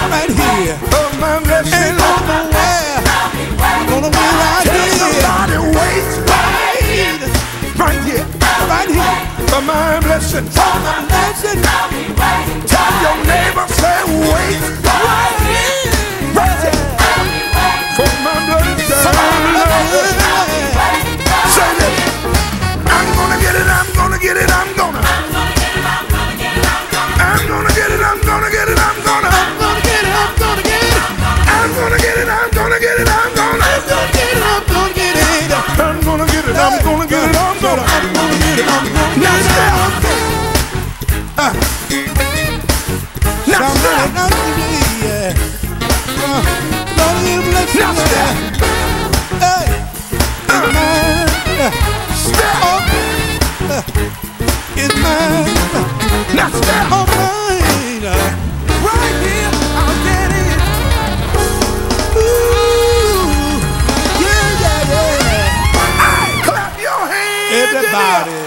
right here. Oh, my blessing. Ain't nowhere. Gonna be right Tell here. somebody wait right here. Right here. For my blessing. For my blessing. Tell your neighbor, say wait right here. Right here. For my blessing. Say this. I'm gonna get it, I'm gonna get it, I'm gonna. I'm gonna get it, I'm gonna get it, I'm gonna. I'm gonna get it, I'm gonna get it. I'm gonna get it, I'm gonna get it, I'm gonna. I'm gonna get it, I'm gonna get it. I'm gonna get it, I'm gonna get it, I'm gonna. I'm gonna get it, I'm gonna Now get step. Now step. it. Lord, you bless me. Now step. Hey, it's mine. Step. It's mine. Now step. Oh, mine. Right here, I'll get it. Ooh, yeah, yeah, yeah. Clap your hands. Everybody.